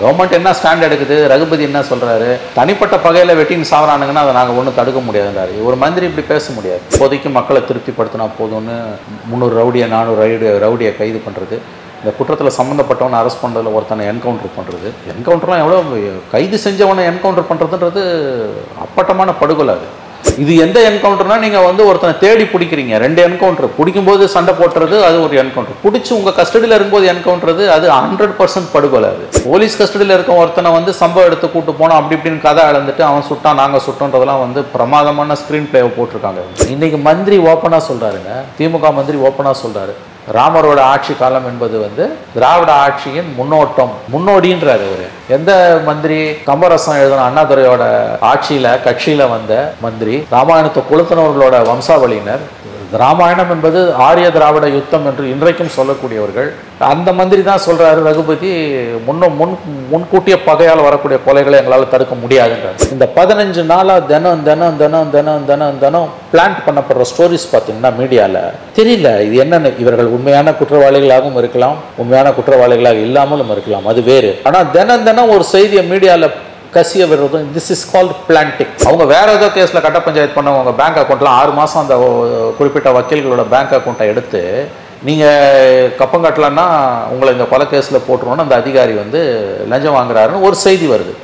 Government என்ன stand எடுக்குது, ரகுபதி என்ன சொல்றாரு, தனிப்பட்ட பகையில வெட்டின்னு சாவறானுங்கன்னா அதை நாங்கள் ஒன்றும் தடுக்க முடியாதுன்றாரு. ஒரு மந்திரி இப்படி பேச முடியாது. இப்போதைக்கு மக்களை திருப்திப்படுத்தினா போதும்னு 300 ரவுடியை 400 ரவுடியை கைது பண்ணுறது, இந்த குற்றத்தில் சம்மந்தப்பட்டவனை அரெஸ்ட் பண்ணுறதுல ஒருத்தனை என்கவுண்டர் பண்ணுறது, என்கவுண்டர்லாம் எவ்வளோ கைது செஞ்சவனை என்கவுண்டர் பண்ணுறதுன்றது அப்பட்டமான படுகொலை. அது இது எந்த என்கவுண்டர்னா நீங்கள் வந்து ஒருத்தனை தேடி பிடிக்கிறீங்க. 2 என்கவுண்டர் பிடிக்கும்போது சண்டை போட்டுறது அது ஒரு என்கவுண்டர், பிடிச்சி உங்கள் கஸ்டடியில் இருக்கும்போது என்கவுண்டர் அது 100% படுகொலை. அது போலீஸ் கஸ்டடியில் இருக்க ஒருத்தனை வந்து சம்பவம் எடுத்து கூட்டு போனோம் அப்படி இப்படின்னு கதை அளந்துட்டு அவன் சுட்டான் நாங்கள் சுட்டோன்றதெல்லாம் வந்து பிரமாதமான ஸ்க்ரீன் பிளேவை போட்டிருக்காங்க. இன்னைக்கு மந்திரி ஓப்பனாக சொல்கிறாருங்க, திமுக மந்திரி ஓப்பனாக சொல்கிறாரு, ராமரோட ஆட்சி காலம் என்பது வந்து திராவிட ஆட்சியின் முன்னோடின்றாரு. அவரு எந்த மந்திரி? கம்பரசம் எழுதின அண்ணாதுரையோட கட்சியில வந்த மந்திரி, ராமாயணத்தை கொளுத்தினவர்களோட வம்சாவளியினர். ராமாயணம் என்பது ஆரிய திராவிட யுத்தம் என்று இன்றைக்கும் சொல்லக்கூடியவர்கள். அந்த மந்திரி தான் சொல்றாரு, ரகுபதி முன்கூட்டிய பகையால் வரக்கூடிய கொலைகளை எங்களால் தடுக்க முடியாதுன்றார். இந்த 15 நாளா தினம் தினம் தினம் தினம் தினம் தினம் பிளான்ட் பண்ணப்படுற ஸ்டோரிஸ் பார்த்தீங்கன்னா மீடியாவில் தெரியல இது என்னன்னு. இவர்கள் உண்மையான குற்றவாளிகளாகவும் இருக்கலாம், உண்மையான குற்றவாளிகளாக இல்லாமலும் இருக்கலாம், அது வேறு. ஆனால் தினம் தினம் ஒரு செய்தியை மீடியாவில் கசிய விடுறதும், திஸ் இஸ் கால்ட் பிளான்டிங். அவங்க வேற ஏதோ கேஸில் கட்ட பஞ்சாயத்து பண்ணவங்க பேங்க் அக்கௌண்ட்லாம் 6 மாதம் அந்த குறிப்பிட்ட வக்கீல்களோட பேங்க் அக்கௌண்ட்டை எடுத்து நீங்கள் கப்பம் கட்டலன்னா உங்களை இந்த கொலை கேஸில் போட்டுருவோன்னு அந்த அதிகாரி வந்து லஞ்சம் வாங்குறாருன்னு ஒரு செய்தி வருது.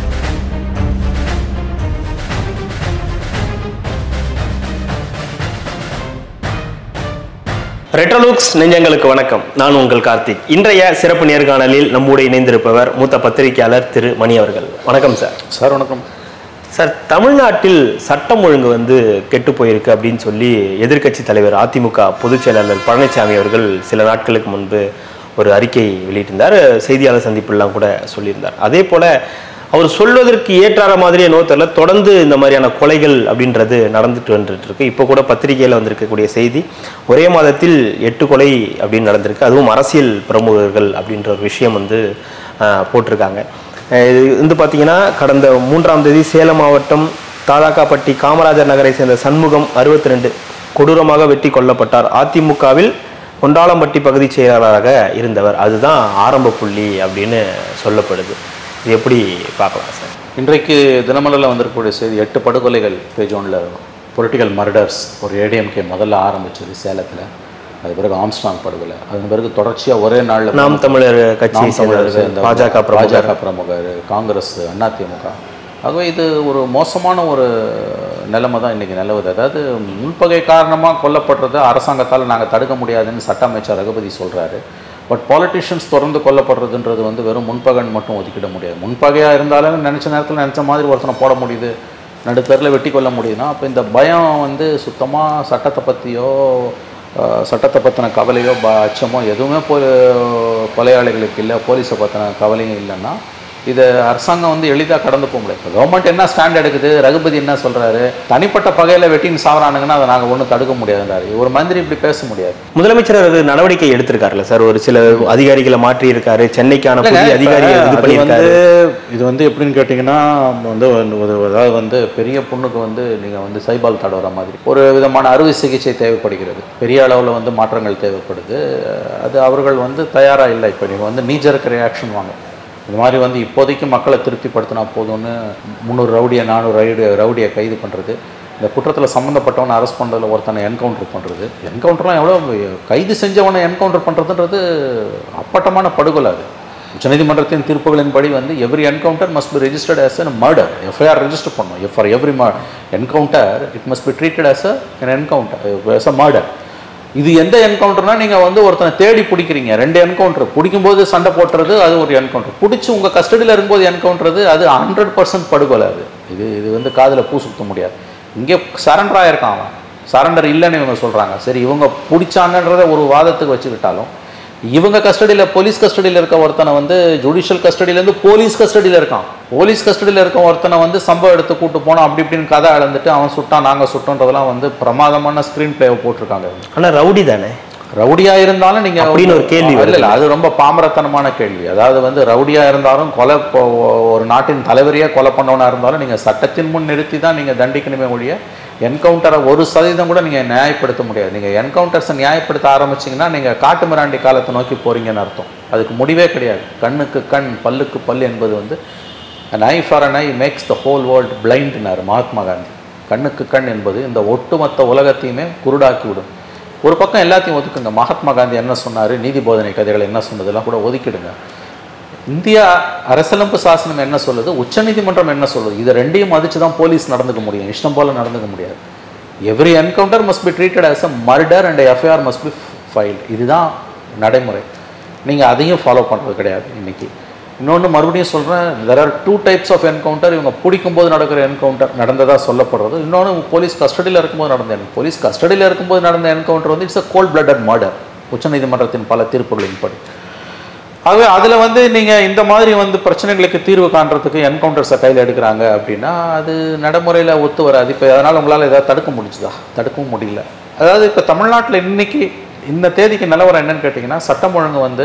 ரெட்ரோலுக்ஸ் நெஞ்சங்களுக்கு வணக்கம். நான் உங்கள் கார்த்திக். இன்றைய சிறப்பு நேர்காணலில் நம்முடைய இணைந்திருப்பவர் மூத்த பத்திரிகையாளர் திரு மணி அவர்கள். வணக்கம் சார். சார் வணக்கம் சார். தமிழ்நாட்டில் சட்டம் ஒழுங்கு வந்து கெட்டு போயிருக்கு அப்படின்னு சொல்லி எதிர்க்கட்சி தலைவர் அதிமுக பொதுச் செயலாளர் பழனிசாமி அவர்கள் சில நாட்களுக்கு முன்பு ஒரு அறிக்கை வெளியிட்டிருந்தார். செய்தியாளர் சந்திப்புலாம் கூட சொல்லியிருந்தார். அதே போல அவர் சொல்வதற்கு ஏற்றார மாதிரியே நோத்தல தொடர்ந்து இந்த மாதிரியான கொலைகள் அப்படின்றது நடந்துட்டு வந்துட்டு இருக்கு. இப்போ கூட பத்திரிகையில் வந்திருக்கக்கூடிய செய்தி, ஒரே மாதத்தில் 8 கொலை அப்படின்னு நடந்திருக்கு, அதுவும் அரசியல் பிரமுகர்கள் அப்படின்ற ஒரு விஷயம் வந்து போட்டிருக்காங்க. இது வந்து பார்த்தீங்கன்னா கடந்த 3ஆம் தேதி சேலம் மாவட்டம் தாதாக்காப்பட்டி காமராஜர் நகரை சேர்ந்த சண்முகம் 62 கொடூரமாக வெட்டி கொல்லப்பட்டார். அதிமுகவில் கொண்டாளம்பட்டி பகுதி செயலாளராக இருந்தவர். அதுதான் ஆரம்ப புள்ளி அப்படின்னு சொல்லப்படுது. இது எப்படி பார்க்கலாம் சார்? இன்றைக்கு தினமலரில் வந்திருக்கக்கூடிய செய்தி 8 படுகொலைகள் பேஜ் 1ல் பொலிட்டிக்கல் மர்டர்ஸ். ஒரு ஏடிஎம்கே முதல்ல ஆரம்பிச்சது சேலத்தில், அது பிறகு ஆம்ஸ்ட்ராங் படுகொலை, அதன் பிறகு தொடர்ச்சியாக ஒரே நாளில் நாம் தமிழர் கட்சி சேர்ந்த பாஜக பிரமுகர், காங்கிரஸ், அதிமுக. ஆகவே இது ஒரு மோசமான ஒரு நிலைமை தான் இன்றைக்கி நிலவுது. அதாவது முன்பகை காரணமாக கொல்லப்படுறது அரசாங்கத்தால் நாங்கள் தடுக்க முடியாதுன்னு சட்ட அமைச்சர் ரகுபதி சொல்கிறாரு. பட் பாலிட்டிஷியன்ஸ் தொடர்ந்து கொல்லப்படுறதுன்றது வந்து வெறும் முன்பகன் மட்டும் ஒதுக்கிட முடியாது. முன்பகையாக இருந்தாலும் நினச்ச நேரத்தில் நினச்ச மாதிரி ஒருத்தனை போட முடியுது, நடுத்தரில் வெட்டி கொள்ள முடியுதுன்னா அப்போ இந்த பயம் வந்து சுத்தமாக சட்டத்தை பற்றியோ சட்டத்தை பற்றின கவலையோ அச்சமோ எதுவுமே கொலையாளிகளுக்கு இல்லை, போலீஸை பற்றின கவலையும் இல்லைன்னா இதை அரசாங்கம் வந்து எளிதாக கடந்து போக முடியாது. கவர்மெண்ட் என்ன ஸ்டாண்ட் எடுக்குது, ரகுபதி என்ன சொல்கிறாரு, தனிப்பட்ட பகையில் வெட்டின்னு சாவறானுங்கன்னா அதை நாங்கள் ஒன்றும் தடுக்க முடியாதுன்றாரு. ஒரு மந்திரி இப்படி பேச முடியாது. முதலமைச்சர் அது நடவடிக்கை எடுத்திருக்காருல்ல சார், ஒரு சில அதிகாரிகளை மாற்றி இருக்காரு, சென்னைக்கான புதிய அதிகாரிகள். இது வந்து எப்படின்னு கேட்டிங்கன்னா வந்து அதாவது வந்து பெரிய பொண்ணுக்கு வந்து நீங்கள் வந்து சைபால் தடவுற மாதிரி ஒரு விதமான அறுவை சிகிச்சை தேவைப்படுகிறது, பெரிய அளவில் வந்து மாற்றங்கள் தேவைப்படுது. அது அவர்கள் வந்து தயாராக இல்லை. இப்போ நீங்கள் வந்து நீஜருக்கு ரியாக்ஷன் வாங்க, இந்த மாதிரி வந்து இப்போதைக்கு மக்களை திருப்திப்படுத்தினா போதும்னு 300 ரவுடியை 400 ரவுடியை கைது பண்ணுறது, இந்த குற்றத்தில் சம்மந்தப்பட்டவனை அரெஸ்ட் பண்ணுறதுல ஒருத்தனை என்கவுண்டர் பண்ணுறது, என்கவுண்டர்லாம் எவ்வளோ கைது செஞ்சவனை என்கவுண்டர் பண்ணுறதுன்றது அப்பட்டமான படுகொலை. அது உச்சநீதிமன்றத்தின் தீர்ப்புகளின்படி வந்து every encounter must be registered as a murder. FIR register பண்ணணும். For every encounter it must be treated as a encounter as a murder. இது எந்த என்கவுண்டர்னா நீங்கள் வந்து ஒருத்தனை தேடி பிடிக்கிறீங்க. 2 என்கவுண்டர் பிடிக்கும்போது சண்டை போட்டுறது அது ஒரு என்கவுண்டர், பிடிச்சி உங்கள் கஸ்டடியில் இருக்கும்போது என்கவுண்டர் அது 100% படுகொலை. இது வந்து காதில் பூ சுத்த முடியாது. இங்கே சரண்டர் ஆகிருக்கான் அவன், சரண்டர் இல்லைன்னு இவங்க சொல்கிறாங்க. சரி, இவங்க பிடிச்சாங்கன்றத ஒரு வாதத்துக்கு வச்சுக்கிட்டாலும் இவங்க கஸ்டடியில் போலீஸ் கஸ்டடியில் இருக்க ஒருத்தனை வந்து ஜுடிஷியல் கஸ்டடியிலேருந்து போலீஸ் கஸ்டடியில் இருக்கான். போலீஸ் கஸ்டடியில் இருக்க ஒருத்தனை வந்து சம்பவம் எடுத்து கூட்டு போனோம் அப்படி இப்படின்னு கதை அளந்துட்டு அவன் சுட்டான் நாங்கள் சுட்டோன்றதெல்லாம் வந்து பிரமாதமான ஸ்க்ரீன் பிளேவை போட்டிருக்காங்க. ஆனால் ரவுடி தானே, ரவுடியாக இருந்தாலும் நீங்கள் அப்படின்னு ஒரு கேள்வி இல்லை, அது ரொம்ப பாமரத்தனமான கேள்வி. அதாவது வந்து ரவுடியாக இருந்தாலும் ஒரு நாட்டின் தலைவரையே கொலை பண்ணவனாக இருந்தாலும் நீங்கள் சட்டத்தின் முன் நிறுத்தி தான் நீங்கள் தண்டிக்கணுமே ஒழிய என்கவுண்டரை 1% கூட நீங்கள் நியாயப்படுத்த முடியாது. நீங்கள் என்கவுண்டர்ஸை நியாயப்படுத்த ஆரம்பிச்சிங்கன்னா நீங்கள் காட்டு மிராண்டி காலத்தை நோக்கி போகிறீங்கன்னு அர்த்தம். அதுக்கு முடிவே கிடையாது. கண்ணுக்கு கண் பல்லுக்கு பல் என்பது வந்து an eye for an eye makes the whole world blindனார் Mahatma Gandhi. கண்ணுக்கு கண் என்பது இந்த ஒட்டுமொத்த உலகத்தையுமே குருடாக்கி விடும். ஒரு பக்கம் எல்லாத்தையும் ஒதுக்குங்க. மகாத்மா காந்தி என்ன சொன்னார், நீதி போதனை கதைகள் என்ன சொன்னதெல்லாம் கூட ஒதுக்கிடுங்க. இந்தியா அரசியலமைப்பு சாசனம் என்ன சொல்லுது, உச்சநீதிமன்றம் என்ன சொல்லுது, இதை ரெண்டையும் மதித்து தான் போலீஸ் நடந்துக்க முடியும். இஷ்டம் போல் நடந்துக்க முடியாது. Every encounter must be treated as a murder and FIR must be filed. இதுதான் நடைமுறை. நீங்கள் அதையும் ஃபாலோ பண்ணுறது கிடையாது இன்றைக்கி. இன்னொன்று மறுபடியும் சொல்கிறேன், there are 2 types of encounter. இவங்க பிடிக்கும்போது நடக்கிற என்கவுண்டர் நடந்ததாக சொல்லப்படுறது. இன்னொன்று போலீஸ் கஸ்டடியில் இருக்கும்போது நடந்த போலீஸ் கஸ்டடியில் இருக்கும்போது நடந்த என்கவுண்டர் வந்து it's a cold blooded murder உச்சநீதிமன்றத்தின் பல தீர்ப்புகளின் படி. ஆகவே அதில் வந்து நீங்கள் இந்த மாதிரி வந்து பிரச்சனைகளுக்கு தீர்வு காண்றதுக்கு என்கவுண்டர்ஸை கையில் எடுக்கிறாங்க அப்படின்னா அது நடைமுறையில் ஒத்து வராது. இப்போ அதனால் உங்களால் எதாவது தடுக்க முடிஞ்சுதா? தடுக்கவும் முடியல. அதாவது இப்போ தமிழ்நாட்டில் இன்றைக்கி இந்த தேதிக்கு நிலவரம் என்னன்னு கேட்டிங்கன்னா, சட்டம் ஒழுங்கு வந்து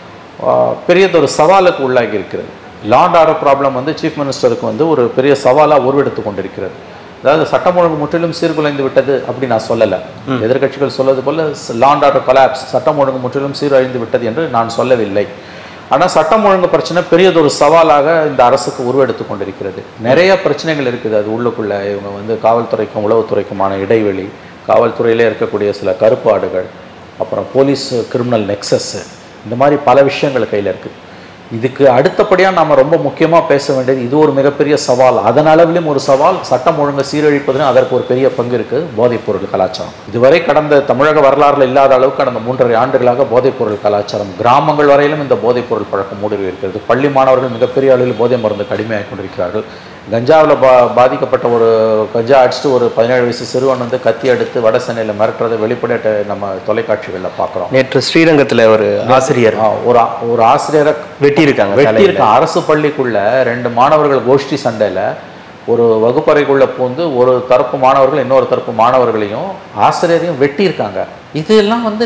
பெரியதொரு சவாலுக்கு உள்ளாகி இருக்கிறது. லா அண்ட் ஆர்டர் ப்ராப்ளம் வந்து சீஃப் மினிஸ்டருக்கு வந்து ஒரு பெரிய சவாலாக உருவெடுத்து கொண்டிருக்கிறது. அதாவது சட்டம் ஒழுங்கு முற்றிலும் சீர்குலைந்து விட்டது அப்படி நான் சொல்லலை. எதிர்கட்சிகள் சொல்வது போல் லா அண்ட் ஆர்டர் கொலாப்ஸ், சட்டம் ஒழுங்கு முற்றிலும் சீரழிந்து விட்டது என்று நான் சொல்லவில்லை. ஆனால் சட்டம் ஒழுங்கு பிரச்சனை பெரியதொரு சவாலாக இந்த அரசுக்கு உருவெடுத்து கொண்டிருக்கிறது. நிறைய பிரச்சனைகள் இருக்குது. அது உள்ளுக்குள்ளே இவங்க வந்து காவல்துறைக்கும் உளவுத்துறைக்குமான இடைவெளி, காவல்துறையிலே இருக்கக்கூடிய சில கருப்பாடுகள், அப்புறம் போலீஸ் கிரிமினல் நெக்ஸஸ், இந்த மாதிரி பல விஷயங்கள் கையில் இருக்குது. இதுக்கு அடுத்தபடியாக நாம் ரொம்ப முக்கியமாக பேச வேண்டியது, இது ஒரு மிகப்பெரிய சவால். அதன் அளவிலும் ஒரு சவால், சட்டம் ஒழுங்கு சீரழிப்பதுன்னு அதற்கு ஒரு பெரிய பங்கு இருக்குது, போதைப்பொருள் கலாச்சாரம். இதுவரை கடந்த தமிழக வரலாறுல இல்லாத அளவுக்கு கடந்த 3.5 ஆண்டுகளாக போதைப்பொருள் கலாச்சாரம் கிராமங்கள் வரையிலும் இந்த போதைப்பொருள் பழக்கம் ஊடுருவி இருக்கிறது. பள்ளி மாணவர்கள் மிகப்பெரிய அளவில் போதை மருந்து அடிமையாகி கொண்டிருக்கிறார்கள். கஞ்சாவில் பாதிக்கப்பட்ட ஒரு கஞ்சா அடிச்சுட்டு ஒரு 17 வயசு சிறுவன் வந்து கத்தி எடுத்து வட சென்னையில் மிரட்டுறதை வெளிப்படையாக நம்ம தொலைக்காட்சிகளில் பார்க்குறோம். நேற்று ஸ்ரீரங்கத்தில் ஒரு ஆசிரியர் ஒரு ஆசிரியரை வெட்டியிருக்காங்க. அரசு பள்ளிக்குள்ள 2 மாணவர்கள் கோஷ்டி சண்டையில் ஒரு வகுப்பறைக்குள்ளே பூந்து ஒரு தரப்பு மாணவர்கள் இன்னொரு தரப்பு மாணவர்களையும் ஆசிரியரையும் வெட்டியிருக்காங்க. இதெல்லாம் வந்து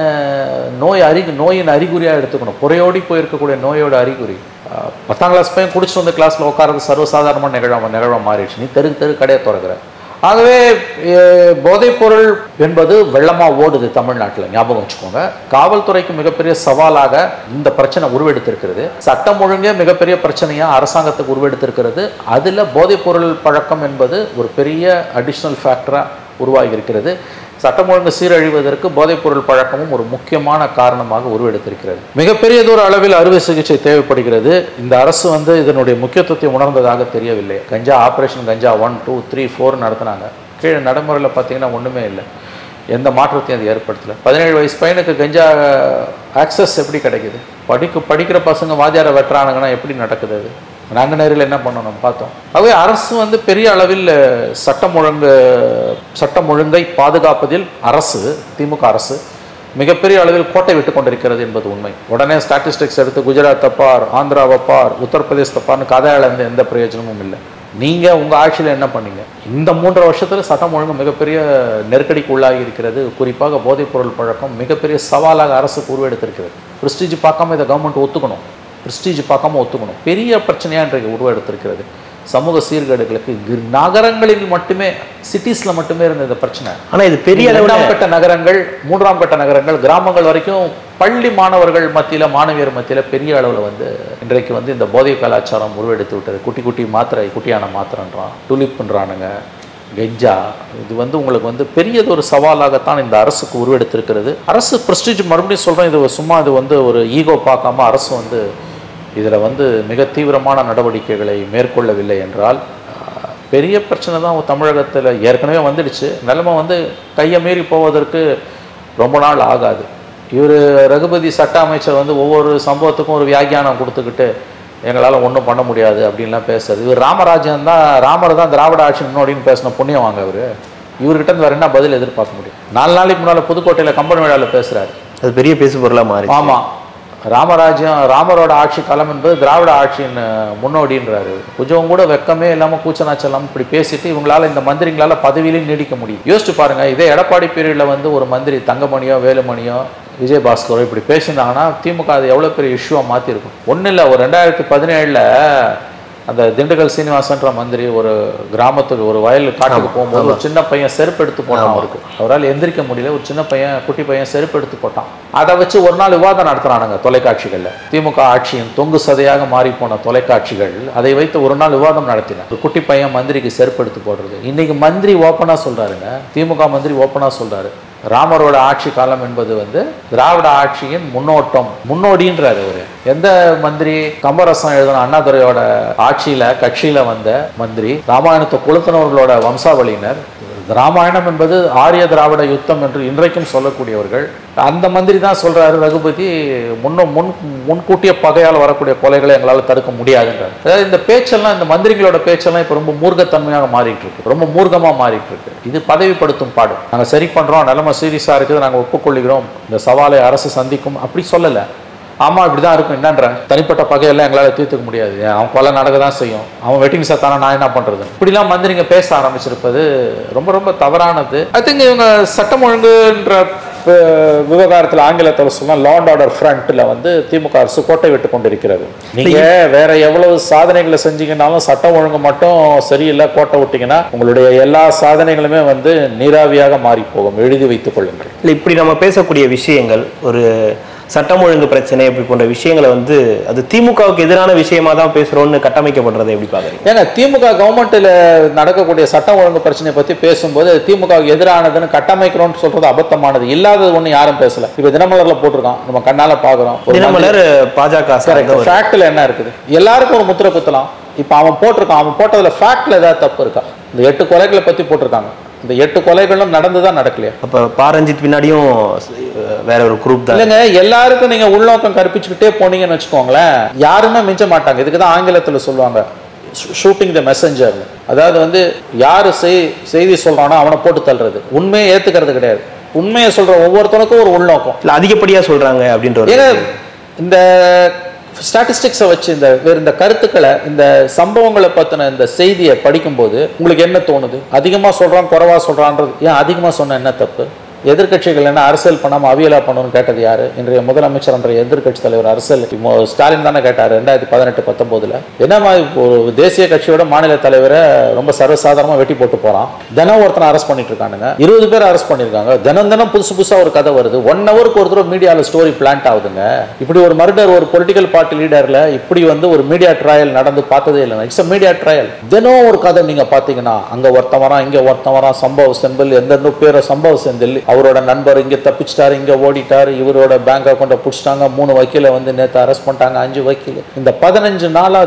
நீங்கள் நோயின் அறிகுறியாக எடுத்துக்கணும். புறையோடி போயிருக்கக்கூடிய நோயோட அறிகுறி. 10ஆம் கிளாஸ் பையன் குடிச்சிட்டு வந்து கிளாஸில் உட்காரது சர்வசாதாரணமான நிகழ்வாக மாறிடுச்சு. நீ தெரு கடையை திறக்கிற. ஆகவே போதைப்பொருள் என்பது வெள்ளமாக ஓடுது தமிழ்நாட்டில், ஞாபகம் வச்சுக்கோங்க. காவல்துறைக்கு மிகப்பெரிய சவாலாக இந்த பிரச்சனை உருவெடுத்திருக்கிறது. சட்டம் ஒழுங்கே மிகப்பெரிய பிரச்சனையாக அரசாங்கத்துக்கு உருவெடுத்திருக்கிறது. அதில் போதைப்பொருள் பழக்கம் என்பது ஒரு பெரிய அடிஷ்னல் ஃபேக்டராக உருவாகி இருக்கிறது. சட்டம் ஒழுங்கு சீரழிவதற்கு போதைப்பொருள் பழக்கமும் ஒரு முக்கியமான காரணமாக உருவெடுத்திருக்கிறது. மிகப்பெரியதொரு அளவில் அறுவை சிகிச்சை தேவைப்படுகிறது. இந்த அரசு வந்து இதனுடைய முக்கியத்துவத்தை உணர்ந்ததாக தெரியவில்லை. கஞ்சா ஆப்ரேஷன் கஞ்சா 1, 2, 3, 4 நடத்தினாங்க. கீழே நடைமுறையில் பார்த்தீங்கன்னா ஒன்றுமே இல்லை. எந்த மாற்றத்தையும் அது ஏற்படுத்தலை. 17 வயசு பையனுக்கு கஞ்சா ஆக்சஸ் எப்படி கிடைக்குது? படிக்கிற பசங்க வாத்தியாரை வெட்டுறானுங்கன்னா எப்படி நடக்குது? அது நாங்கள் நேரில் என்ன பண்ணணும் பார்த்தோம். ஆகவே அரசு வந்து பெரிய அளவில் சட்டம் ஒழுங்கை பாதுகாப்பதில் அரசு, திமுக அரசு மிகப்பெரிய அளவில் கோட்டை விட்டு கொண்டிருக்கிறது என்பது உண்மை. உடனே ஸ்டாட்டிஸ்டிக்ஸ் எடுத்து குஜராத் தப்பார், ஆந்திராவை பார், உத்தரப்பிரதேச தப்பார்னு கதையால் எந்த பிரயோஜனமும் இல்லை. நீங்கள் உங்கள் ஆட்சியில் என்ன பண்ணீங்க? இந்த 3 வருஷத்தில் சட்டம் ஒழுங்கு மிகப்பெரிய நெருக்கடிக்கு உள்ளாகி இருக்கிறது. குறிப்பாக போதைப்பொருள் பழக்கம் மிகப்பெரிய சவாலாக அரசுக்கு உருவெடுத்திருக்கிறது. ப்ரெஸ்டீஜ் பார்க்காம இதை கவர்மெண்ட் ஒத்துக்கணும். பெரிய பிரச்சனையாக இன்றைக்கு உருவெடுத்திருக்கிறது. சமூக சீர்கேடுகளுக்கு நகரங்களில் மட்டுமே, சிட்டிஸில் மட்டுமே இருந்த இந்த பிரச்சனை. ஆனால் இது பெரிய 2ஆம் கட்ட நகரங்கள், 3ஆம் கட்ட நகரங்கள், கிராமங்கள் வரைக்கும் பள்ளி மாணவர்கள் மத்தியில், மாணவியர் மத்தியில் பெரிய அளவில் வந்து இன்றைக்கு வந்து இந்த போதை கலாச்சாரம் உருவெடுத்து விட்டது. குட்டியான மாத்திரன்றான், டுலிப்புன்றானுங்க, கெஞ்சா. இது வந்து உங்களுக்கு வந்து பெரியதொரு சவாலாகத்தான் இந்த அரசுக்கு உருவெடுத்திருக்கிறது. அரசு ப்ரெஸ்டீஜ், மறுபடியும் சொல்கிறேன், இது வந்து ஒரு ஈகோ பார்க்காம அரசு வந்து இதில் வந்து மிக தீவிரமான நடவடிக்கைகளை மேற்கொள்ளவில்லை என்றால் பெரிய பிரச்சனை தான் தமிழகத்தில் ஏற்கனவே வந்துடுச்சு. நிலைமை வந்து கையை மீறி போவதற்கு ரொம்ப நாள் ஆகாது. இவர் ரகுபதி சட்ட அமைச்சர் வந்து ஒவ்வொரு சம்பவத்துக்கும் ஒரு வியாக்கியானம் கொடுத்துக்கிட்டு எங்களால் ஒன்றும் பண்ண முடியாது அப்படின்லாம் பேசுறது. இவர் ராமர் தான் திராவிட ஆட்சி முன்னோடின்னு பேசின புண்ணியம் வாங்க. இவர்கிட்ட இருந்து வேறு என்ன பதில் எதிர்பார்க்க முடியும்? 4 நாளைக்கு முன்னால் புதுக்கோட்டையில் கம்பன் விழாவில் பேசுகிறாரு. அது பெரிய பேசு பொருளாக மாறி. ஆமாம், ராமரோட ஆட்சி காலம் என்பது திராவிட ஆட்சியின் முன்னோடின்றாரு. கொஞ்சம் கூட வெக்கமே இல்லாமல் கூச்சநாச்சம் இல்லாமல் இப்படி பேசிட்டு இவங்களால, இந்த மந்திரிங்களால் பதவியிலையும் நீடிக்க முடியும். யோசிச்சு பாருங்கள், இதே எடப்பாடி பீரியடில் வந்து ஒரு மந்திரி தங்கமணியோ வேலுமணியோ விஜயபாஸ்கரோ இப்படி பேசியிருந்தாங்கன்னா திமுக அது எவ்வளோ பெரிய இஷ்யூவாக மாற்றிருக்கும். ஒன்றும் இல்லை, ஒரு 2017 அந்த திண்டுக்கல் சீனிவாசன்ற மந்திரி ஒரு கிராமத்துக்கு ஒரு வயல் காட்டுக்கு போகும்போது ஒரு சின்ன பையன் செருப்பு எடுத்து போட்டான் அவருக்கு. அவரால் எந்திரிக்க முடியல. ஒரு சின்ன பையன் குட்டி பையன் செருப்பு எடுத்து போட்டான். அதை வச்சு ஒரு நாள் விவாதம் நடத்துறானுங்க தொலைக்காட்சிகளில். திமுக ஆட்சியின் தொங்கு சதையாக மாறி போன தொலைக்காட்சிகள் அதை வைத்து ஒரு நாள் விவாதம் நடத்தின. ஒரு குட்டி பையன் மந்திரிக்கு செருப்பு எடுத்து போடுறது. இன்னைக்கு மந்திரி ஓப்பனா சொல்றாருங்க, திமுக மந்திரி ஓப்பனா சொல்றாரு, ராமரோட ஆட்சி காலம் என்பது திராவிட ஆட்சியின் முன்னோடின்றாரு அவரு. எந்த மந்திரி? கம்பரசம் எழுதின அண்ணாதுரையோட ஆட்சியில கட்சியில வந்த மந்திரி, ராமாயணத்தை கொளுத்தினவர்களோட வம்சாவளியினர். ராமாயணம் என்பது ஆரிய திராவிட யுத்தம் என்று இன்றைக்கும் சொல்லக்கூடியவர்கள். அந்த மந்திரி தான் சொல்றாரு, ரகுபதி முன்கூட்டிய பகையால் வரக்கூடிய கொலைகளை எங்களால் தடுக்க முடியாதுன்றார். அதாவது இந்த பேச்செல்லாம், இந்த மந்திரிகளோட பேச்செல்லாம் இப்போ ரொம்ப மூர்க்கத்தன்மையாக மாறிட்டு இருக்கு, ரொம்ப மூர்க்கமாக மாறிட்டு இருக்கு. இது பதவிப்படுத்தும் பாடு. நாங்கள் சரி பண்றோம், நிலைமை சீரியஸாக இருக்குது, நாங்கள் ஒப்புக்கொள்கிறோம், இந்த சவாலை அரசு சந்திக்கும் அப்படி சொல்லலை. ஆமா இப்படிதான் இருக்கும். என்னன்ற தனிப்பட்ட பகையெல்லாம் எங்களால் தீர்த்துக்க முடியாது, அவன் கொலை நடக்க தான் செய்யும், அவன் வெட்டிங் சத்தான நான் என்ன பண்றது, இப்படிலாம் மந்திரிங்க பேச ஆரம்பிச்சிருப்பது ரொம்ப ரொம்ப தவறானது. ஐ திங்க் இவங்க சட்டம் ஒழுங்குன்ற விவகாரத்தில் ஆங்கிலத்தில் சொன்னா லா அண்ட் ஆர்டர் ஃப்ரண்ட்ல திமுக அரசு கோட்டை விட்டு கொண்டிருக்கிறது. நீங்க வேற எவ்வளவு சாதனைகளை செஞ்சீங்கன்னாலும் சட்டம் ஒழுங்கு மட்டும் சரியில்லை கோட்டை விட்டீங்கன்னா உங்களுடைய எல்லா சாதனைகளுமே நீராவியாக மாறி போகும். எழுதி வைத்துக் கொள்ளுங்கள். இப்படி நம்ம பேசக்கூடிய விஷயங்கள், ஒரு சட்டம் ஒழுங்கு பிரச்சனை இப்படி போன்ற விஷயங்களை அது திமுகவுக்கு எதிரான விஷயமா தான் பேசுறோம்னு கட்டமைக்கப்படுறதை எப்படி பாக்குறீங்க? ஏன்னா திமுக கவர்மெண்ட்ல நடக்கக்கூடிய சட்டம் ஒழுங்கு பிரச்சனையை பத்தி பேசும்போது திமுகவுக்கு எதிரானதுன்னு கட்டமைக்கிறோம்னு சொல்றது அபத்தமானது. இல்லாதது ஒண்ணு யாரும் பேசல. இப்ப தினமலர்ல போட்டிருக்கான், நம்ம கண்ணால பாக்குறோம். தினமலர் பாஜக ஃபேக்ட்ல என்ன இருக்குது? எல்லாருக்கும் ஒரு முத்திரை குத்தலாம். இப்ப அவன் போட்டிருக்கான், அவன் போட்டதுல ஃபேக்ட்ல ஏதாவது தப்பு இருக்கா? இந்த 8 கொலைகளை பத்தி போட்டிருக்காங்க. இந்த 8 கொலைகளும் நடந்துதான் நடக்கலையா? அப்ப பாரஞ்சித் பின்னாடியும் வேற ஒரு குரூப் தான் இல்லைங்க. எல்லாருக்கும் நீங்க உள்நோக்கம் கற்பிச்சுக்கிட்டே போனீங்கன்னு வச்சுக்கோங்களேன், யாருமே மிஞ்ச மாட்டாங்க. இதுக்குதான் ஆங்கிலத்துல சொல்லுவாங்க ஷூட்டிங் த மெசஞ்சர். அதாவது யாரு செய்தி சொல்றானோ அவனை போட்டு தள்ளுறது, உண்மையை ஏத்துக்கிறது கிடையாது. உண்மையை சொல்ற ஒவ்வொருத்தனுக்கும் ஒரு உள்நோக்கம். அதிகப்படியா சொல்றாங்க அப்படின்ற. ஏன்னா இந்த ஸ்டாட்டிஸ்டிக்ஸை வச்சு இந்த கருத்துக்களை, இந்த சம்பவங்களை பத்தின இந்த செய்தியை படிக்கும்போது உங்களுக்கு என்ன தோணுது? அதிகமா சொல்றான் குறைவா சொல்றான்றது. ஏன் அதிகமா சொன்ன என்ன தப்பு? எதிர்கட்சிகள் என்ன அரசியல் பண்ணாம அவியலா பண்ணணும்னு கேட்டது யாரு? இன்றைய முதலமைச்சர் என்ற எதிர்கட்சி தலைவர் அரசியல் ஸ்டாலின் தானே கேட்டார் 2018-19. என்ன மாதிரி ஒரு தேசிய கட்சியோட மாநில தலைவரை ரொம்ப சர்வசாதாரணமா வெட்டி போட்டு போறான். தினம் ஒருத்தனை அரெஸ்ட் பண்ணிட்டு இருக்கானுங்க. 20 பேர் அரெஸ்ட் பண்ணிருக்காங்க. தினம் புதுசு புதுசா ஒரு கதை வருது. 1 ஹவருக்கு ஒரு தடவை மீடியாவில் ஸ்டோரி பிளான்ட் ஆகுதுங்க. இப்படி ஒரு மர்டர் ஒரு பொலிட்டிக்கல் பார்ட்டி லீடர்ல இப்படி ஒரு மீடியா ட்ரையல் நடந்து பார்த்ததே இல்லை. It's a media trial. தினம் ஒரு கதை நீங்க பாத்தீங்கன்னா, அங்க ஒருத்தன் வரான், இங்க ஒருத்தன் வரான், சம்பவ செந்தில் எந்தெந்த பேரை சம்பவ செந்தில், அவரோட நண்பர் இங்க தப்பிச்சிட்டாரு, இங்க ஓடிட்டாரு, இவரோட பேங்க் அக்கௌண்ட்டை பிடிச்சிட்டாங்க, 3 வக்கீல நேற்று அரெஸ்ட் பண்ணிட்டாங்க, 5 வக்கீல். இந்த 15 நாளா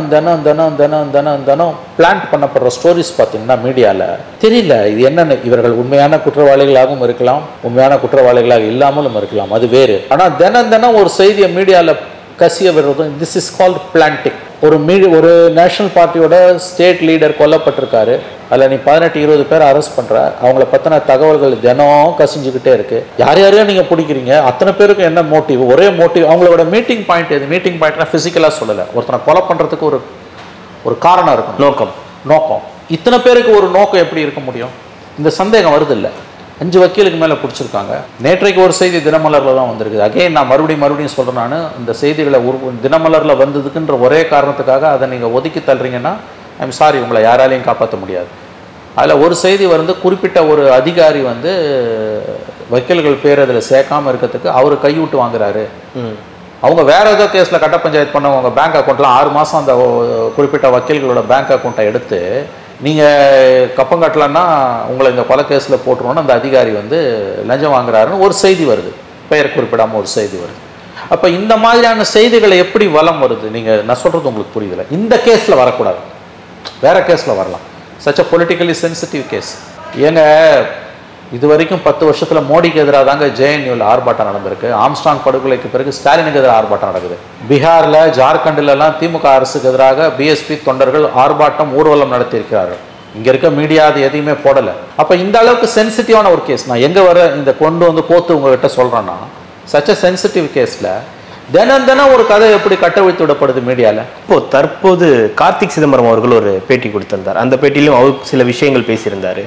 தினம் பிளான்ட் பண்ணப்படுற ஸ்டோரிஸ் பார்த்தீங்கன்னா மீடியால தெரியல. இது என்னன்னு, இவர்கள் உண்மையான குற்றவாளிகளாகவும் இருக்கலாம், உண்மையான குற்றவாளிகளாக இல்லாமலும் இருக்கலாம், அது வேறு. ஆனா தினம் ஒரு செய்தியை மீடியால கசிய விடுறதும் திஸ் இஸ் கால்ட் பிளான்டிங். ஒரு நேஷனல் பார்ட்டியோட ஸ்டேட் லீடர் கொல்லப்பட்டிருக்காரு, அதில் நீ 18-20 பேர் அரெஸ்ட் பண்ற, அவங்கள பத்தின தகவல்கள் தினம் கசிஞ்சுக்கிட்டே இருக்கு. யாரையோ நீங்க பிடிக்கிறீங்க, அத்தனை பேருக்கு என்ன மோட்டிவ்? ஒரே மோட்டிவ். அவங்களோட மீட்டிங் பாயிண்ட் எது? மீட்டிங் பாயிண்ட்னா பிசிக்கலா சொல்லல, ஒருத்தனை கொலை பண்றதுக்கு ஒரு காரணம் இருக்கும், நோக்கம். இத்தனை பேருக்கு ஒரு நோக்கம் எப்படி இருக்க முடியும்? இந்த சந்தேகம் வருது இல்லை? 5 வக்கீலுக்கு மேலே பிடிச்சிருக்காங்க. நேற்றைக்கு ஒரு செய்தி தினமலரில் தான் வந்திருக்குது. அகைன் நான் மறுபடியும் சொல்கிறேன், நான் இந்த செய்திகளை தினமலரில் வந்ததுக்குன்ற ஒரே காரணத்துக்காக அதை நீங்கள் ஒதுக்கி தள்ளுறீங்கன்னா ஐம் சாரி, உங்களை யாராலையும் காப்பாற்ற முடியாது. அதில் ஒரு செய்தி குறிப்பிட்ட ஒரு அதிகாரி வக்கீல்கள் பேர் அதில் சேர்க்காமல் இருக்கிறதுக்கு அவர் கைவிட்டு வாங்குறாரு. அவங்க வேற ஏதோ கேஸில் கட்ட பஞ்சாயத்து பண்ணவங்க பேங்க் அக்கௌண்ட்லாம் 6 மாதம் அந்த குறிப்பிட்ட வக்கீல்களோட பேங்க் அக்கௌண்ட்டை எடுத்து நீங்கள் கப்பம் கட்டலன்னா உங்களை இந்த கொலை கேஸில் போட்டுருவோன்னு அந்த அதிகாரி லஞ்சம் வாங்குறாருன்னு ஒரு செய்தி வருது, பெயர் குறிப்பிடாமல் ஒரு செய்தி வருது. அப்போ இந்த மாதிரியான செய்திகளை எப்படி வலம் வருது? நான் சொல்கிறது உங்களுக்கு புரியுதில்லை. இந்த கேஸில் வரக்கூடாது, வேற கேஸில் வரலாம். Such a politically sensitive case. ஏங்க இது வரைக்கும் 10 வருஷத்துல மோடிக்கு எதிராக தாங்க ஜேஎன்யூல ஆர்ப்பாட்டம் நடந்திருக்கு. ஆம்ஸ்ட்ராங் படுகொலைக்கு பிறகு ஸ்டாலினுக்கு எதிராக ஆர்ப்பாட்டம் நடக்குது. பீகார்ல, ஜார்க்கண்ட்ல எல்லாம் திமுக அரசுக்கு எதிராக பிஎஸ்பி தொண்டர்கள் ஆர்ப்பாட்டம், ஊர்வலம் நடத்தி இருக்கிறார்கள். இங்க இருக்க மீடியா அது எதையுமே போடல. அப்ப இந்த அளவுக்கு சென்சிட்டிவான ஒரு கேஸ், நான் எங்க வர இந்த கொண்டு கோத்து உங்ககிட்ட சொல்றேன்னா, சச் அ சென்சிட்டிவ் கேஸ்ல தினம் ஒரு கதை எப்படி கட்டவிழ்த்து விடப்படுது மீடியால. இப்போ தற்போது கார்த்திக் சிதம்பரம் அவர்கள் ஒரு பேட்டி கொடுத்திருந்தார். அந்த பேட்டியிலும் அவர் சில விஷயங்கள் பேசியிருந்தாரு.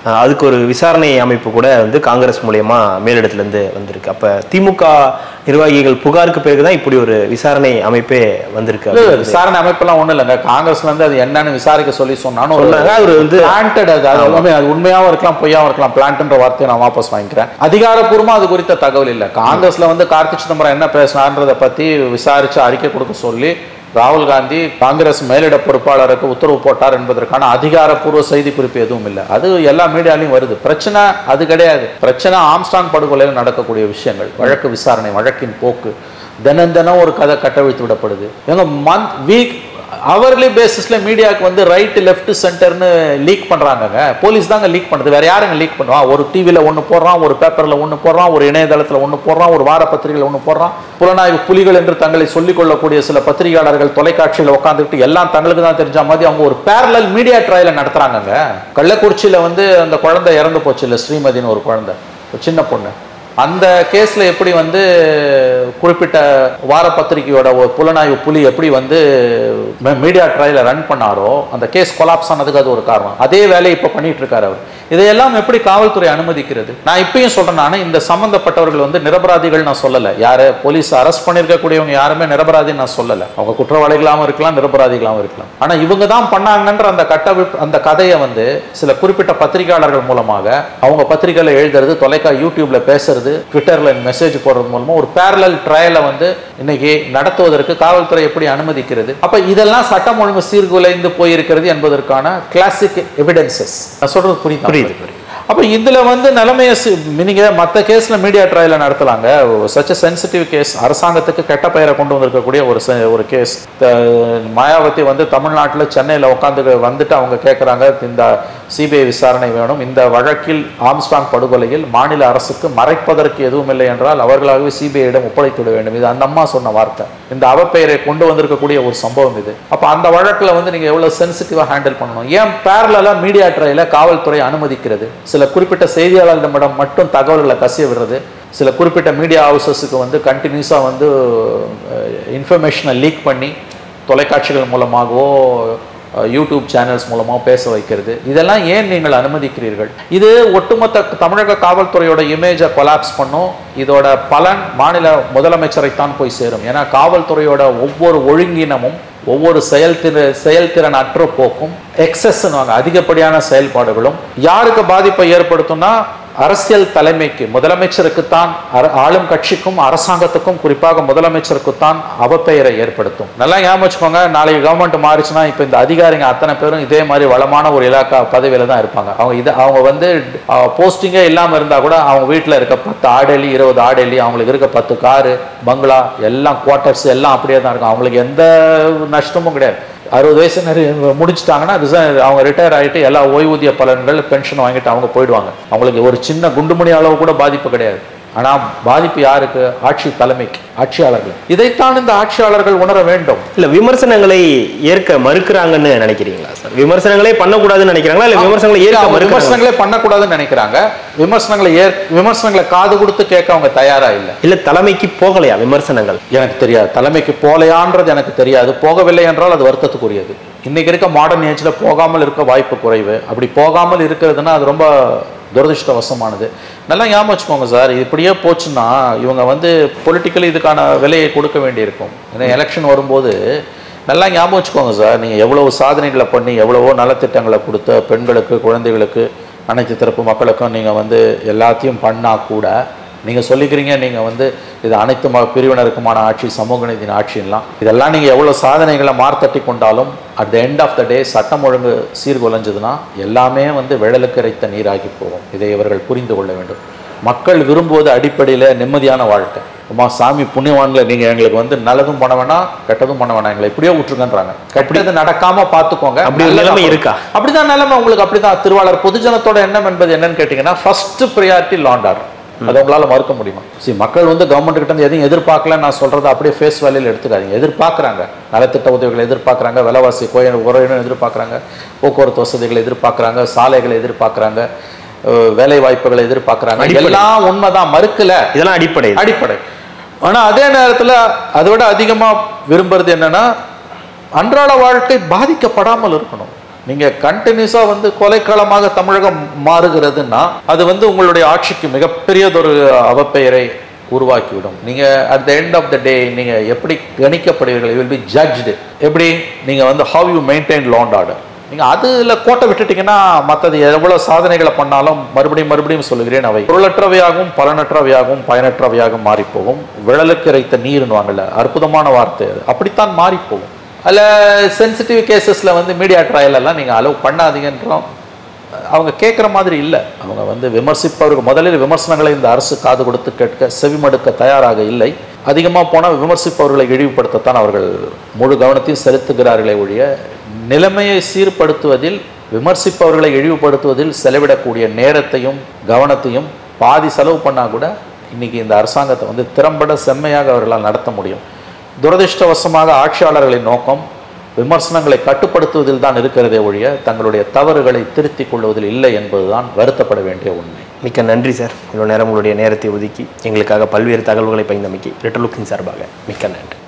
அதுக்கு ஒரு விசாரணை அமைப்பு கூட வந்து காங்கிரஸ் மூலமா மேலிடத்துல இருந்து வந்திருக்கு. அப்ப திமுக நிர்வாகிகள் புகாருக்கு பிறகுதான் இப்படி ஒரு விசாரணை அமைப்பே வந்திருக்கு. விசாரணை அமைப்பெல்லாம் ஒண்ணும் இல்லைங்க. காங்கிரஸ்ல இருந்து அது என்னன்னு விசாரிக்க சொல்லி சொன்னாலும் அவர் வந்து பிளான்டட், அது உண்மையாவும் இருக்கலாம் பொய்யாவும் இருக்கலாம். பிளான்ட்ன்ற வார்த்தையை நான் வாபஸ் வாங்கிக்கிறேன். அதிகாரப்பூர்வமா அது குறித்த தகவல் இல்லை. காங்கிரஸ்ல வந்து கார்த்தி சிதம்பரம் என்ன பேசினார்ன்றதை பத்தி விசாரிச்சு அறிக்கை கொடுக்க சொல்லி ராகுல் காந்தி காங்கிரஸ் மேலிட பொறுப்பாளருக்கு உத்தரவு போட்டார் என்பதற்கான அதிகாரப்பூர்வ செய்தி குறிப்பு எதுவும் இல்லை. அது எல்லா மீடியாலையும் வருது. பிரச்சனை அது கிடையாது. பிரச்சனை ஆம்ஸ்டாங் படுகொலையில் நடக்கக்கூடிய விஷயங்கள், வழக்கு விசாரணை, வழக்கின் போக்கு, தினம் தினம் ஒரு கதை கட்டவிழ்த்து விடப்படுது. எங்க மந்த் வீக் அவர்லி பேசிஸ்ல மீடியாவுக்கு வந்து ரைட் லெஃப்ட் சென்டர்னு லீக் பண்றாங்க. போலீஸ் தாங்க லீக் பண்ணுது, வேற யாருங்க லீக் பண்ணுவா? ஒரு டிவியில் ஒன்று போடுறான், ஒரு பேப்பர்ல ஒன்று போடுறான், ஒரு இணையதளத்தில் ஒன்று போடுறான், ஒரு வார பத்திரிகையில் ஒன்று போடுறான். புலனாய்வு புலிகள் என்று தங்களை சொல்லிக் கொள்ளக்கூடிய சில பத்திரிகையாளர்கள் தொலைக்காட்சியில் உட்காந்துக்கிட்டு எல்லாம் தங்களுக்கு தான் தெரிஞ்ச மாதிரி அவங்க ஒரு பேரலல் மீடியா ட்ரையலை நடத்துறாங்க. கள்ளக்குறிச்சியில வந்து அந்த குழந்தை இறந்து போச்சு இல்லை, ஸ்ரீமதினு ஒரு குழந்தை, ஒரு சின்ன பொண்ணு. அந்த கேஸில் எப்படி வந்து குறிப்பிட்ட வார பத்திரிகையோட புலனாய்வு புலி எப்படி வந்து மீடியா ட்ரையலை ரன் பண்ணாரோ அந்த கேஸ் கொலாப்ஸ் ஆனதுக்கு அது ஒரு காரணம். அதே வேலையை இப்போ பண்ணிட்டு இருக்காரு அவர். இதையெல்லாம் எப்படி காவல்துறை அனுமதிக்கிறது? நான் இப்பயும் சொல்றேன், நான் இந்த சம்பந்தப்பட்டவர்கள் வந்து நிரபராதிகள் நான் சொல்லலை. யாரு போலீஸ் அரெஸ்ட் பண்ணிருக்கக்கூடியவங்க யாருமே நிரபராதின்னு நான் சொல்லலை. அவங்க குற்றவாளிகளாகவும் இருக்கலாம், நிரபராதிகளாகவும் இருக்கலாம். ஆனால் இவங்க தான் பண்ணாங்கன்ற அந்த கதையை வந்து சில குறிப்பிட்ட பத்திரிகையாளர்கள் மூலமாக அவங்க பத்திரிகையில் எழுதுறது, யூடியூப்ல பேசுறது, ட்விட்டர்ல மெசேஜ் போடுறது மூலமா ஒரு பேரலல் ட்ரையலை வந்து இன்னைக்கு நடத்துவதற்கு காவல்துறை எப்படி அனுமதிக்கிறது? அப்ப இதெல்லாம் சட்டம் ஒழுங்கு சீர்குலைந்து போயிருக்கிறது என்பதற்கான கிளாசிக் எவிடன்சஸ். நான் சொல்றது புரியுது. அப்ப இதுல வந்து நிலைமையை நீங்க மற்ற கேஸ்ல மீடியா ட்ரையல நடத்தலாங்க. சச் சென்சிட்டிவ் கேஸ், அரசாங்கத்துக்கு கெட்ட பெயரை கொண்டு வந்திருக்கக்கூடிய ஒரு கேஸ். மாயாவதி வந்து தமிழ்நாட்டில் சென்னையில் உட்காந்து வந்துட்டு அவங்க கேட்குறாங்க, இந்த சிபிஐ விசாரணை வேணும், இந்த வழக்கில் ஆம்ஸ்டாங் படுகொலையில் மாநில அரசுக்கு மறைப்பதற்கு எதுவும் இல்லை என்றால் அவர்களாகவே சிபிஐயிடம் ஒப்படைத்துவிட வேண்டும். இது அந்த அம்மா சொன்ன வார்த்தை. இந்த அவப்பெயரை கொண்டு வந்திருக்கக்கூடிய ஒரு சம்பவம் இது. அப்போ அந்த வழக்கில் வந்து நீங்கள் எவ்வளோ சென்சிட்டிவாக ஹேண்டில் பண்ணணும்? ஏன் பேரலாக மீடியா ட்ரையலை காவல்துறை அனுமதிக்கிறது? சில குறிப்பிட்ட செய்தியாளர்களிடம் மட்டும் தகவல்களை கசிய விடுறது, சில குறிப்பிட்ட மீடியா ஹவுசஸுக்கு வந்து கண்டினியூஸாக வந்து இன்ஃபர்மேஷனை லீக் பண்ணி தொலைக்காட்சிகள் மூலமாகவோ யூடியூப் சேனல்ஸ் மூலமாக பேச வைக்கிறது, இதெல்லாம் ஏன் நீங்கள் அனுமதிக்கிறீர்கள்? இது ஒட்டுமொத்த தமிழக காவல்துறையோட இமேஜை கொலாப்ஸ் பண்ணும். இதோட பலன் மாநில முதலமைச்சரைத்தான் போய் சேரும். ஏன்னா காவல்துறையோட ஒவ்வொரு ஒழுங்கினமும் ஒவ்வொரு செயல்திறன் அற்ற போக்கும், எக்ஸஸ்னுவாங்க, அதிகப்படியான செயல்பாடுகளும் யாருக்கு பாதிப்பை ஏற்படுத்தும்னா அரசியல் தலைமைக்கு, முதலமைச்சருக்குத்தான், ஆளும் கட்சிக்கும் அரசாங்கத்துக்கும் குறிப்பாக முதலமைச்சருக்குத்தான் அவப்பெயரை ஏற்படுத்தும். நல்லா ஞாபகம் வச்சுக்கோங்க, நாளைக்கு கவர்மெண்ட் மாறிச்சுன்னா இப்போ இந்த அதிகாரிங்க அத்தனை பேரும் இதே மாதிரி வளமான ஒரு இலாக்கா பதவியில தான் இருப்பாங்க. அவங்க வந்து போஸ்டிங்கே இல்லாமல் இருந்தா கூட அவங்க வீட்டில் இருக்க 10 ஆடெலி 20 ஆடெலி, அவங்களுக்கு இருக்க 10 காரு பங்களா எல்லாம் குவார்ட்டர்ஸ் எல்லாம் அப்படியே தான் இருக்கும். அவங்களுக்கு எந்த நஷ்டமும் கிடையாது. 60 வயசு முடிச்சுட்டாங்கன்னா அவங்க ரிட்டையர் ஆகிட்டு எல்லா ஓய்வூதிய பலன்கள் பென்ஷன் வாங்கிட்டு அவங்க போயிடுவாங்க. அவங்களுக்கு ஒரு சின்ன குண்டுமணி அளவு கூட பாதிப்பு கிடையாது. ஆனால் பாதிப்பு யாருக்கு? ஆட்சி தலைமைக்கு, ஆட்சியாளர்கள். இதைத்தான் இந்த ஆட்சியாளர்கள் உணர வேண்டும். இல்ல விமர்சனங்களை ஏற்க மறுக்கிறாங்கன்னு நினைக்கிறீங்களா சார்? விமர்சனங்களே பண்ணக்கூடாதுன்னு நினைக்கிறாங்களா? இல்ல விமர்சனங்களே பண்ணக்கூடாதுன்னு நினைக்கிறாங்க. விமர்சனங்களை காது கொடுத்து கேட்க அவங்க தயாரா இல்லை. இல்ல தலைமைக்கு போகலையா விமர்சனங்கள்? எனக்கு தெரியாது. தலைமைக்கு போகலையான்றது எனக்கு தெரியாது. போகவில்லை என்றால் அது வருத்தத்துக்குரியது. இன்னைக்கு இருக்க மாடர்ன் ஏஜ்ல போகாமல் இருக்க வாய்ப்பு குறைவு. அப்படி போகாமல் இருக்கிறதுனா அது ரொம்ப துரதிருஷ்டவசமானது. நல்லா ஞாபகம் வச்சுக்கோங்க சார், இப்படியே போச்சுன்னா இவங்க வந்து பொலிட்டிக்கலி இதுக்கான விலையை கொடுக்க வேண்டியிருக்கும். ஏன்னா எலெக்ஷன் வரும்போது நல்லா ஞாபகம் வச்சுக்கோங்க சார், நீங்கள் எவ்வளவு சாதனைகளை பண்ணி எவ்வளவோ நலத்திட்டங்களை கொடுத்த பெண்களுக்கு, குழந்தைகளுக்கு, அனைத்து தரப்பு மக்களுக்கும் நீங்கள் வந்து எல்லாத்தையும் பண்ணால் கூட நீங்கள் சொல்லிக்கிறீங்க நீங்கள் வந்து இது அனைத்து பிரிவினருக்குமான ஆட்சி, சமூக நீதியின் ஆட்சியெல்லாம், இதெல்லாம் நீங்கள் எவ்வளோ சாதனைகளை மார்த்தட்டி கொண்டாலும் at the end of the day சட்டம் ஒழுங்கு சீர்குலைஞ்சதுன்னா எல்லாமே வந்து விழலுக்கு இறைத்த நீராகி போகும். இதை இவர்கள் புரிந்து கொள்ள வேண்டும். மக்கள் விரும்புவது அடிப்படையில் நிம்மதியான வாழ்க்கை. அம்மா சாமி புண்ணியவான்களை நீங்கள் எங்களுக்கு வந்து நல்லதும் பண்ண வேணாம் கெட்டதும் பண்ண வேணாம், எங்களை எப்படியோ விட்டுருக்கன்றாங்க. கெட்டது நடக்காம பார்த்துக்கோங்க. அப்படி நிலைமை இருக்கா? அப்படிதான் நிலைமை உங்களுக்கு. அப்படிதான் திருவாளர் பொதுஜனத்தோட எண்ணம் என்பது என்னன்னு கேட்டீங்கன்னா, first priority law and order. அதை உங்களால் மறுக்க முடியுமா? சரி, மக்கள் வந்து கவர்மெண்ட் கிட்ட இருந்து எதையும் எதிர்பார்க்கல நான் சொல்றதை அப்படியே ஃபேஸ் வேலையில் எடுத்துக்காதீங்க. எதிர்பார்க்குறாங்க, நலத்திட்ட உதவிகளை எதிர்பார்க்குறாங்க, விலைவாசி குறையும் எதிர்பார்க்குறாங்க, போக்குவரத்து வசதிகளை எதிர்பார்க்குறாங்க, சாலைகளை எதிர்பார்க்குறாங்க, வேலை வாய்ப்புகளை எதிர்பார்க்குறாங்க. எல்லாம் உண்மைதான், மறுக்கல. இதெல்லாம் அடிப்படை. ஆனால் அதே நேரத்தில் அதை விட அதிகமாக விரும்புறது என்னன்னா, அன்றாட வாழ்க்கை பாதிக்கப்படாமல் இருக்கணும். நீங்கள் கண்டினியூஸாக வந்து கொலைக்களமாக தமிழகம் மாறுகிறதுன்னா அது வந்து உங்களுடைய ஆட்சிக்கு மிகப்பெரியதொரு அவப்பெயரை உருவாக்கிவிடும். நீங்கள் at the end of the day நீங்கள் எப்படி கணிக்கப்படுவீர்கள், வில் பி ஜட்ஜ்டு. எப்படி நீங்கள் வந்து how you maintain law and order. நீங்கள் அதில் கோட்டை விட்டுட்டிங்கன்னா மற்றது எவ்வளோ சாதனைகளை பண்ணாலும் மறுபடியும் சொல்லுகிறேன், அவை பொருளற்றவையாகவும் பலனற்றவையாகவும் பயனற்றவையாகவும் மாறிப்போகும். விழலுக்கு இறைத்த நீர்னுவாங்கல்ல, அற்புதமான வார்த்தை அது. அப்படித்தான் மாறிப்போகும். அதில் சென்சிட்டிவ் கேசஸில் வந்து மீடியா ட்ரையலெல்லாம் நீங்கள் அலோவ் பண்ணாதீங்கன்றோம். அவங்க கேட்குற மாதிரி இல்லை. அவங்க வந்து விமர்சிப்பவர்கள் முதலில் விமர்சனங்களை இந்த அரசு காது கொடுத்து கேட்க செவிமடுக்க தயாராக இல்லை. அதிகமாக போனால் விமர்சிப்பவர்களை இழிவுபடுத்தத்தான் அவர்கள் முழு கவனத்தையும் செலுத்துகிறார்களே ஒழிய நிலைமையை சீர்படுத்துவதில், விமர்சிப்பவர்களை இழிவுபடுத்துவதில் செலவிடக்கூடிய நேரத்தையும் கவனத்தையும் பாதி செலவு பண்ணால் கூட இன்றைக்கி இந்த அரசாங்கத்தை வந்து திறம்பட செம்மையாக அவர்களால் நடத்த முடியும். துரதிர்ஷ்டவசமாக ஆட்சியாளர்களின் நோக்கம் விமர்சனங்களை கட்டுப்படுத்துவதில் தான் இருக்கிறதே ஒழிய தங்களுடைய தவறுகளை திருத்திக் கொள்வதில் இல்லை என்பதுதான் வருத்தப்பட வேண்டிய உண்மை. மிக்க நன்றி சார். இவ்வளோ நேரம் உங்களுடைய நேரத்தை ஒதுக்கி எங்களுக்காக பல்வேறு தகவல்களை பகிர்ந்தமைக்கு ரெட்டர் லுக்கின் சார்பாக மிக்க நன்றி.